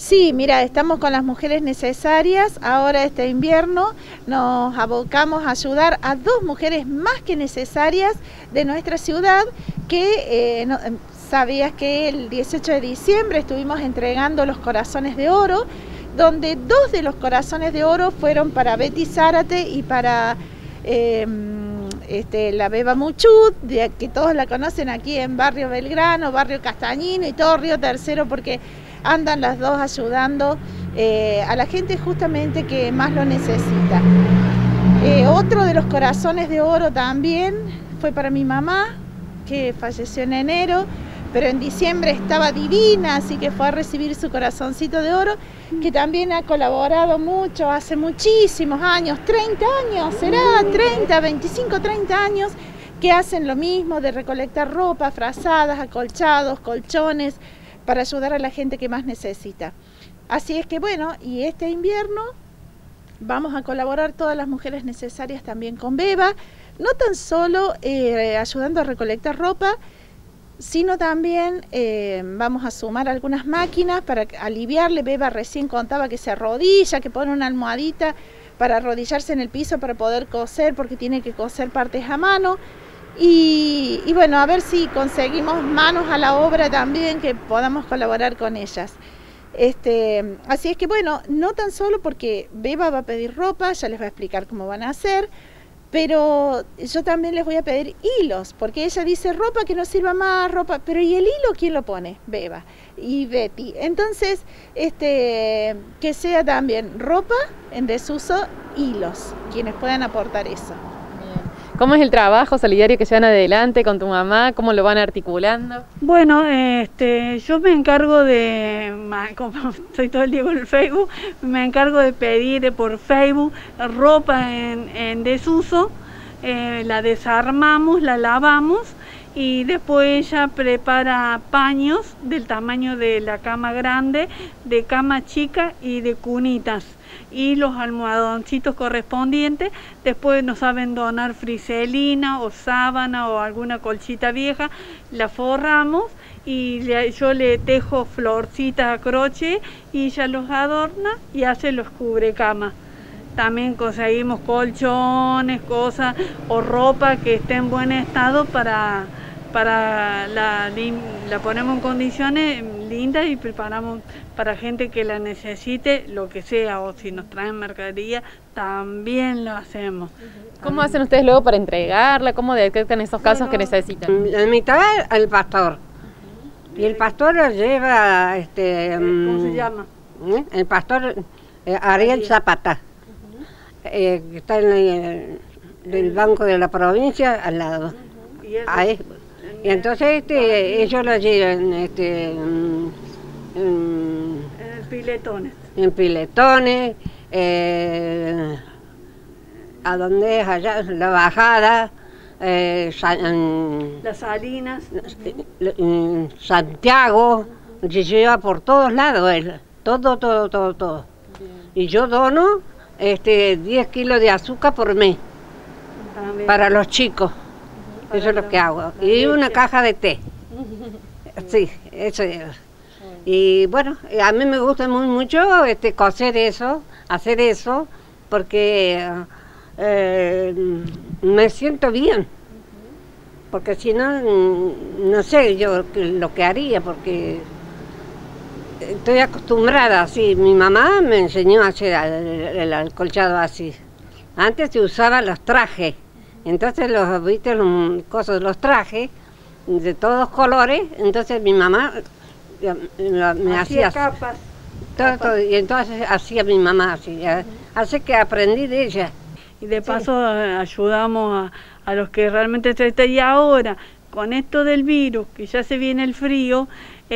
Sí, mira, estamos con las mujeres necesarias. Ahora este invierno nos abocamos a ayudar a 2 mujeres más que necesarias de nuestra ciudad que sabías que el 18 de diciembre estuvimos entregando los corazones de oro, donde 2 de los corazones de oro fueron para Betty Zárate y para la Beba Muchut, que todos la conocen aquí en Barrio Belgrano, Barrio Castañino y todo Río Tercero, porque andan las 2 ayudando a la gente justamente que más lo necesita. Otro de los corazones de oro también fue para mi mamá, que falleció en enero, pero en diciembre estaba divina, así que fue a recibir su corazoncito de oro, que también ha colaborado mucho, hace muchísimos años, 30 años, será 30, 25, 30 años, que hacen lo mismo de recolectar ropa, frazadas, acolchados, colchones, para ayudar a la gente que más necesita. Así es que bueno, y este invierno vamos a colaborar todas las mujeres necesarias también con Beba, no tan solo ayudando a recolectar ropa, sino también vamos a sumar algunas máquinas para aliviarle. Beba recién contaba que se arrodilla, que pone una almohadita para arrodillarse en el piso para poder coser, porque tiene que coser partes a mano. Y bueno, a ver si conseguimos manos a la obra también, que podamos colaborar con ellas. Así es que bueno, no tan solo porque Beba va a pedir ropa, ya les va a explicar cómo van a hacer, pero yo también les voy a pedir hilos, porque ella dice ropa que no sirva más, ropa, pero ¿y el hilo quién lo pone? Beba y Betty. Entonces, que sea también ropa en desuso, hilos, quienes puedan aportar eso. ¿Cómo es el trabajo solidario que llevan adelante con tu mamá? ¿Cómo lo van articulando? Bueno, yo me encargo de, como estoy todo el día con el Facebook, me encargo de pedir por Facebook ropa en desuso, la desarmamos, la lavamos y después ella prepara paños del tamaño de la cama grande, de cama chica y de cunitas, y los almohadoncitos correspondientes. Después nos saben donar friselina o sábana o alguna colchita vieja, la forramos y yo le tejo florcitas a crochet y ella los adorna y hace los cubrecamas. También conseguimos colchones, cosas o ropa que esté en buen estado para la ponemos en condiciones lindas y preparamos para gente que la necesite, lo que sea, o si nos traen mercadería, también lo hacemos. ¿Cómo hacen ustedes luego para entregarla? ¿Cómo detectan esos casos que necesitan? En mitad el pastor, y el pastor lo lleva, ¿cómo se llama? El pastor Ariel Zapata, que está en el Banco de la Provincia al lado. Ahí. Y entonces ellos lo llevan en piletones. En piletones, a donde es allá, la bajada, las Salinas, Santiago, se lleva por todos lados él, todo. Y yo dono 10 kilos de azúcar por mes para los chicos. Eso es lo que hago. Y una caja de té. Sí, eso es. Y bueno, a mí me gusta mucho coser eso, hacer eso, porque me siento bien. Porque si no, no sé yo lo que haría, porque estoy acostumbrada así. Mi mamá me enseñó a hacer el acolchado así. Antes se usaban los trajes. Entonces los trajes de todos colores, entonces mi mamá me hacía capas. Todo, y entonces hacía mi mamá así, así que aprendí de ella. Y de paso ayudamos a los que realmente están. Y ahora, con esto del virus, que ya se viene el frío,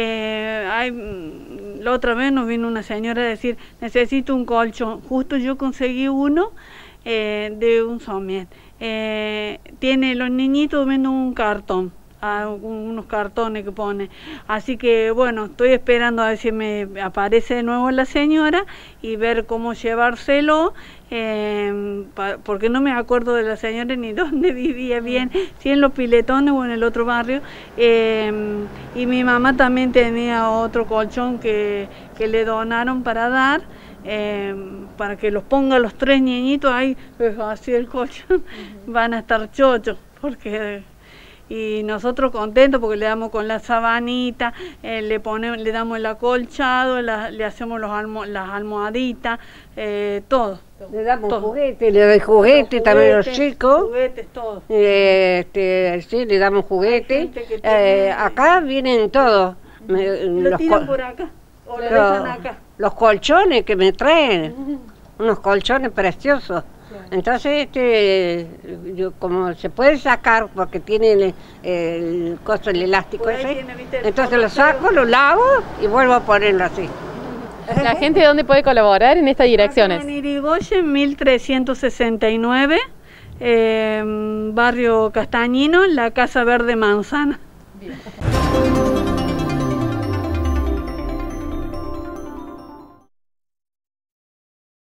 la otra vez nos vino una señora a decir, necesito un colchón. Justo yo conseguí uno de un somier. Tiene los niñitos viendo un cartón, unos cartones que pone. Así que bueno, estoy esperando a ver si me aparece de nuevo la señora y ver cómo llevárselo, porque no me acuerdo de la señora ni dónde vivía bien, si en Los Piletones o en el otro barrio. Y mi mamá también tenía otro colchón que le donaron para dar, para que los ponga los 3 niñitos ahí, así el colchón, van a estar chochos, porque... Y nosotros contentos porque le damos con la sabanita, le damos el acolchado, le hacemos las almohaditas, todo. Le damos juguetes, le doy juguetes también a los chicos. Juguetes, todo. Sí, le damos juguetes. Acá vienen todos. Lo tiran por acá, o lo dejan acá. Los colchones que me traen, unos colchones preciosos. Entonces, como se puede sacar porque tiene el coso, el elástico ese, entonces lo saco, lo lavo y vuelvo a ponerlo así. ¿La gente dónde puede colaborar en estas direcciones? En Irigoyen 1369, barrio Castañino, la Casa Verde Manzana. Bien.